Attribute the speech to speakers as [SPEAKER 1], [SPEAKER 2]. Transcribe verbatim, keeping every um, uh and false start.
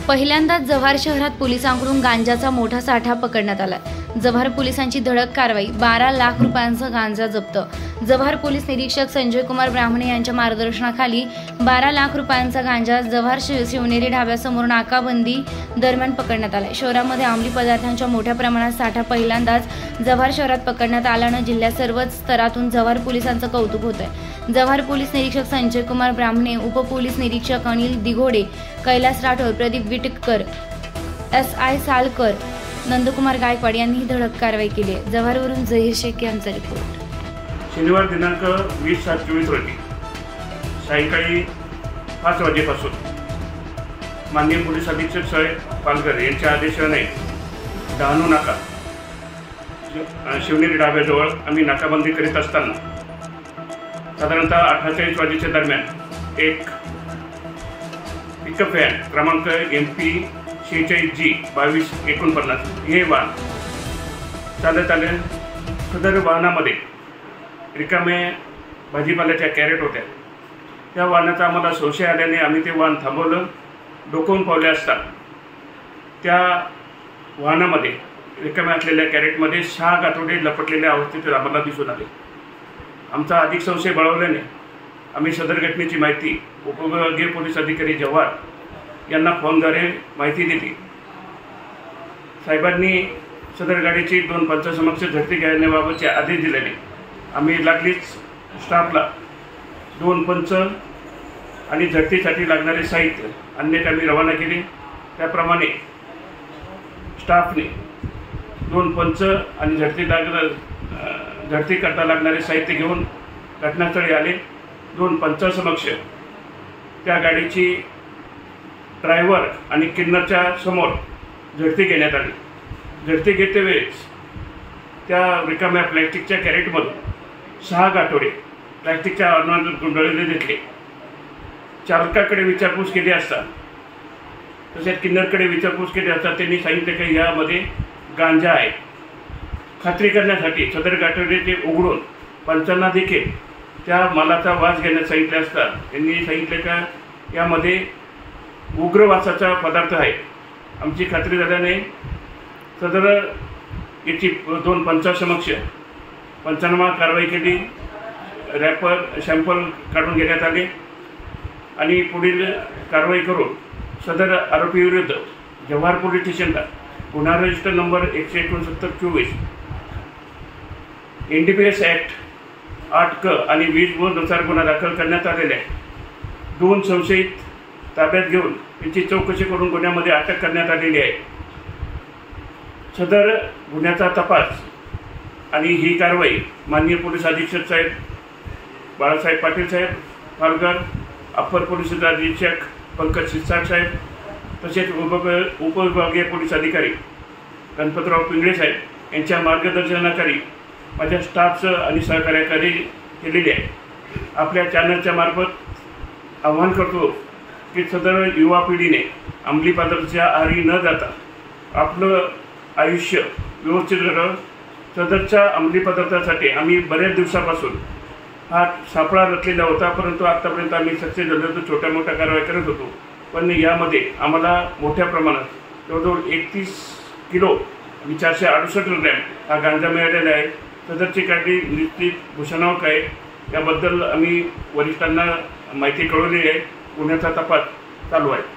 [SPEAKER 1] पहिल्यांदाच जव्हार शहरात पोलिसांकडून गांजाचा मोठा साठा पकडण्यात आला। जव्हार पोलिसांची धडक कारवाई, बारा लाख रुपयांचा गांजा जप्त। जव्हार पोलीस निरीक्षक संजय कुमार ब्राह्मणे यांच्या मार्गदर्शनाखाली बारा लाख रुपयांचा गांजा जव्हार शिवनेरी ढाब्यासमोर नाकाबंदी दरम्यान पकडण्यात आला। शहरामध्ये अंमली पदार्थांच्या मोठ्या प्रमाणात साठा पहिल्यांदाच जव्हार शहरात पकडण्यात आल्यानं जिल्ह्यात सर्वच स्तरातून जव्हार पोलिसांचं कौतुक होत आहे। जव्हार पोलीस निरीक्षक संजय कुमार ब्राह्मणे, उपपोलीस निरीक्षक अनिल दिघोडे, कैलास राठोड, प्रदीप विटकर, एस आय सालकर, नंदकुमार गायकवाड यांनी ही धडक कारवाई केली आहे। जव्हारवरून जहीर शेख यांचा रिपोर्ट।
[SPEAKER 2] शनिवार दिनांक वीस सात चोवीस रोजी सायंकाळी पाच वाजेपासून माननीय पोलीस अधीक्षक साहेब पालघर यांच्या आदेशाने डहाणू नाका शिवनेरी ढाब्याजवळ आम्ही नाकाबंदी करीत असताना साधारणतः अठ्ठेचाळीस वाजेच्या दरम्यान एक पिकअप व्हॅन क्रमांक एम पी शेहेचाळीस जी बावीस एकोणपन्नास हे वाहन चालत आले। सदर वाहनामध्ये रिकामे भाजीपाल्याच्या कॅरेट होत्या। त्या वाहनाचा आम्हाला संशय आल्याने आम्ही ते वाहन थांबवलं। डोकावून पावले असता त्या वाहनामध्ये रिकाम्या असलेल्या कॅरेटमध्ये सहा गाठोडे लपटलेल्या अवस्थेत आम्हाला दिसून आले। आमचा अधिक संशय बळावल्याने आम्ही सदर घटनेची माहिती उपविभागीय पोलीस अधिकारी जव्हार यांना फोनद्वारे माहिती दिली। साहेबांनी सदर गाडीची दोन पंचासमक्ष झडती घेण्याबाबतचे आदेश दिल्याने आम्ही लागलीच स्टाफला दोन पंच आणि झडतीसाठी लागणारे साहित्य अन्य आम्ही रवाना केले। त्याप्रमाणे स्टाफने दोन पंच आणि झडती लागणार झडती करता लागणारे साहित्य घेऊन घटनास्थळी आले। दोन पंचासमक्ष त्या गाडीची ड्रायव्हर आणि किन्नरच्या समोर झडती घेण्यात आली। झडती घेते वेळेस त्या रिकाम्या प्लॅस्टिकच्या कॅरेटमधून सहा गाठोडे प्लॅस्टिकच्या आवरणात गुंडाळलेले दिसले। चालकाकडे विचारपूस केली असता तसेच किन्नरकडे विचारपूस केली असता त्यांनी सांगितले की यामध्ये गांजा आहे। खात्री करण्यासाठी सदर गाठोडे ते उघडून पंचांना देखील त्या मालाचा वास घेण्यास सांगितले असता त्यांनी सांगितले का यामध्ये उग्र वासाचा पदार्थ आहे। आमची खात्री झाल्याने सदर याची दोन पंचासमक्ष पंचनामा कारवाई केली। रॅपर सॅम्पल काढून घेण्यात आले आणि पुढील कारवाई करून सदर आरोपीविरुद्ध जव्हार पोलीस स्टेशनला गुन्हा रजिस्टर नंबर एकशे एकोणसत्तर चोवीस N D P S act आठ क आणि वीस व नुसार गुन्हा दाखल करण्यात आलेला आहे। दोन संशयित ताब्यात घेऊन त्यांची चौकशी करून गुन्ह्यामध्ये अटक करण्यात आलेली आहे। सदर गुन्ह्याचा तपास आणि ही कारवाई माननीय पोलीस अधीक्षक साहेब बाळासाहेब पाटील साहेब पालघर, अप्पर पोलीस अधीक्षक पंकज शिरसाट साहेब तसेच उप उपविभागीय पोलीस अधिकारी गणपतराव पिंगळे साहेब यांच्या मार्गदर्शनाखाली माझ्या स्टाफचं आणि सहकार्याखाली केलेली आहे। आपल्या चॅनलच्या मार्फत आवाहन करतो की सदर युवा पिढीने अंमली पदार्थाच्या आहारी न जाता आपलं आयुष्य व्यवस्थित करावं। सदरच्या अंमली पदार्थासाठी आम्ही बऱ्याच दिवसापासून हा सापळा रचलेला होता, परंतु आत्तापर्यंत आम्ही सक्सेस झालो होतो, छोट्या मोठ्या कारवाई करत होतो। पण यामध्ये आम्हाला मोठ्या प्रमाणात जवळजवळ एकतीस किलो आणि चारशे अडुसष्ट ग्रॅम हा गांजा मिळालेला आहे। सदरची काळजी निश्चित भूषणावक आहे। याबद्दल आम्ही वरिष्ठांना माहिती कळवली आहे। गुन्ह्याचा तपास चालू आहे।